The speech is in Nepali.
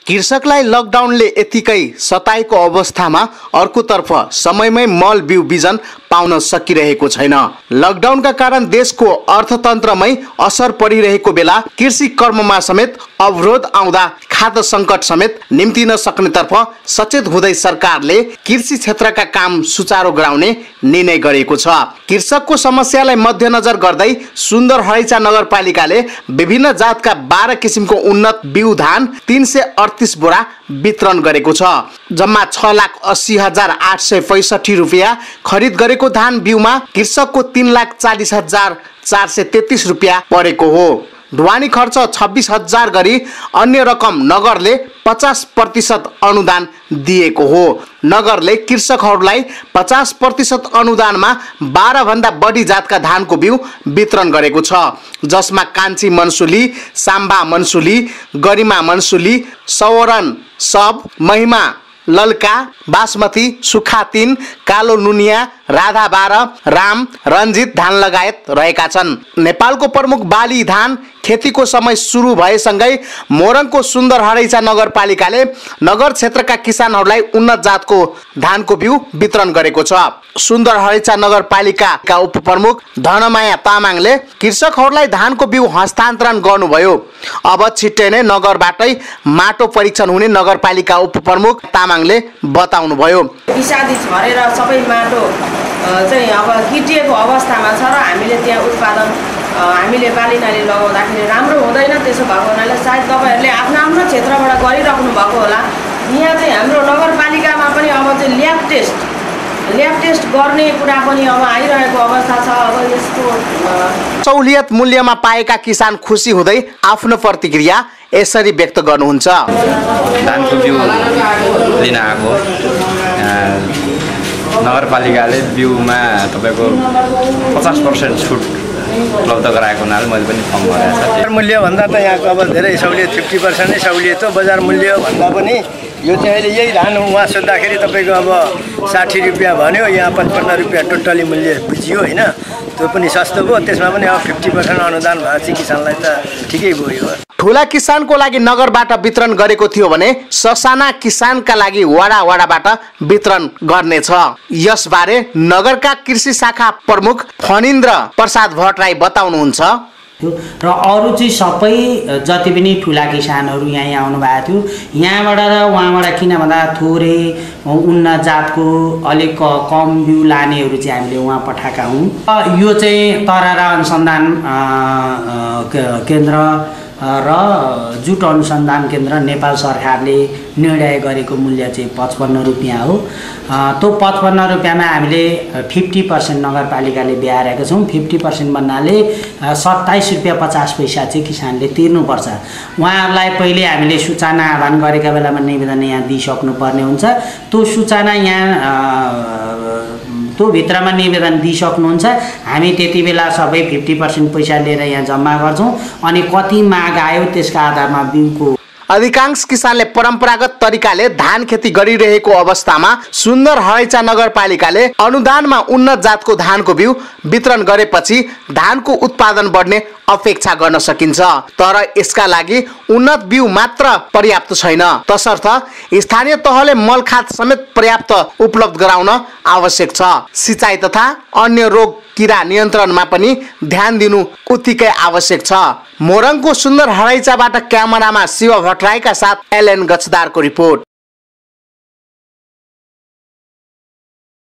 कृषकलाई लकडाउनले यतिकै सताएको अवस्थामा अर्कोतर्फ समयमै मल बिउ बिजन पाउन सकिरहेको छैन। लकडाउनका कारण देशको अर्थतन्त्रमै असर परिरहेको बेला कृषि कर्ममा समेत अवरोध आउँदा खाद्य सङ्कट समेत निम्तिन सक्नेतर्फ सचेत हुँदै सरकारले कृषि क्षेत्रका काम सुचारू गराउने निर्णय गरेको छ। कृषकको समस्यालाई मध्यनजर गर्दै सुन्दरहरैचा नगरपालिकाले विभिन्न जातका 12 किसिमको उन्नत बिउ धान 338 बोरा वितरण गरेको छ। जम्मा 6,80,865 रुपियाँ खरिद गरेको धान बिउमा कृषकको 3,40,433 रुपियाँ परेको हो। ढुवानी खर्च 26,000 गरी अन्य रकम नगरले 50% अनुदान दिएको हो। नगरले कृषकहरूलाई 50% अनुदानमा 12 भन्दा बढी जातका धानको बिउ वितरण गरेको छ, जसमा कान्छी मनसुली, साम्बा मनसुली, गरिमा मनसुली, सवरण सब, महिमा ललका, बासमती, सुखा 3, कालो नुनिया, राधा 12, राम, रञ्जित धान लगायत रहेका छन्। नेपालको प्रमुख बाली धान खेतीको समय सुरु भएसँगै मोरङको सुन्दरहरैचा नगरपालिकाले नगर क्षेत्रका किसानहरूलाई उन्नत जातको धानको बिउ वितरण गरेको छ। सुन्दरहरैचा नगरपालिकाका उपप्रमुख धनमाया तामाङले कृषकहरूलाई धानको बिउ हस्तान्तरण गर्नुभयो। अब छिट्टै नै नगरबाटै माटो परीक्षण हुने नगरपालिका उपप्रमुख तामाङले बताउनुभयो। विषादी झरेर सबै माटो चाहिँ अब किटिएको अवस्थामा छ र हामीले त्यहाँ उत्पादन हामीले बाली नाली लगाउँदाखेरि राम्रो हुँदैन। त्यसो भएको हुनाले सायद तपाईहरूले आफ्नो क्षेत्रबाट गरिराख्नु भएको होला। यहाँ चाहिँ हाम्रो नगरपालिकामा पनि अब चाहिँ ल्याब टेस्ट गर्ने कुरा पनि अब आइरहेको अवस्था छ। अब यसको सहुलियत मूल्यमा पाएका किसान खुसी हुँदै आफ्नो प्रतिक्रिया यसरी व्यक्त गर्नुहुन्छ। धानको बिउ लिन आएको नगरपालिकाले बिउमा तपाईको 50% छुट उपलब्ध गराएको हुनाले मैले पनि फर्म भरेको छ। मूल्य भन्दा त यहाँको अब धेरै सहुलियत 50% नै सहुलियत हो। बजार मूल्य भन्दा पनि यो चाहिँ अहिले यही धान उहाँ सोद्धाखेरि तपाईँको अब 60 रुपियाँ भन्यो, यहाँ 55 रुपियाँ टोटली मूल्य बुझियो होइन। त्यो पनि सस्तो भयो। त्यसमा पनि अब 50% अनुदान भएपछि किसानलाई त ठिकै भयो। ठुला किसानको लागि नगरबाट वितरण गरेको थियो भने ससाना किसानका लागि वडाबाट वितरण गर्नेछ। यसबारे नगरका कृषि शाखा प्रमुख फणिन्द्र प्रसाद भट्टराई बताउनुहुन्छ। र अरू चाहिँ सबै जति पनि ठुला किसानहरू यहाँ आउनु भएको थियो, यहाँबाट र उहाँबाट किन भन्दा थोरै उन्नत जातको अलिक कम बिउ लानेहरू चाहिँ हामीले उहाँ पठाएका हौँ। यो चाहिँ तरारा अनुसन्धान केन्द्र र जुट अनुसन्धान केन्द्र नेपाल सरकारले निर्णय गरेको मूल्य चाहिँ 55 रुपियाँ हो। त्यो 55 रुपियाँमा हामीले 50% नगरपालिकाले ब्याएको छौँ। 50% भन्नाले 27 रुपियाँ 50 पैसा चाहिँ किसानले तिर्नुपर्छ। उहाँहरूलाई पहिले हामीले सूचना आह्वान गरेका बेलामा निवेदन यहाँ दिइसक्नु पर्ने हुन्छ। त्यो सूचना यहाँ त्यो भित्रमा निवेदन दिइसक्नुहुन्छ। हामी त्यति बेला सबै 50% पैसा लिएर यहाँ जम्मा गर्छौँ अनि कति माग आयो त्यसका आधारमा बिउको। अधिकांश किसानले परम्परागत तरिकाले धान खेती गरिरहेको अवस्थामा सुन्दरहरैचा नगरपालिकाले अनुदानमा उन्नत जातको धानको बिउ वितरण गरेपछि धानको उत्पादन बढ्ने अपेक्षा गर्न सकिन्छ। तर यसका लागि उन्नत बिउ मात्र पर्याप्त छैन। तसर्थ स्थानीय तहले मलखाद समेत पर्याप्त उपलब्ध गराउन आवश्यक छ। सिँचाइ तथा अन्य रोग किरा नियन्त्रणमा पनि ध्यान दिनु उत्तिकै आवश्यक छ। मोरङको सुन्दरहरैचाबाट क्यामेरामा शिव भट्टराईका साथ एलएन गच्छदारको रिपोर्ट।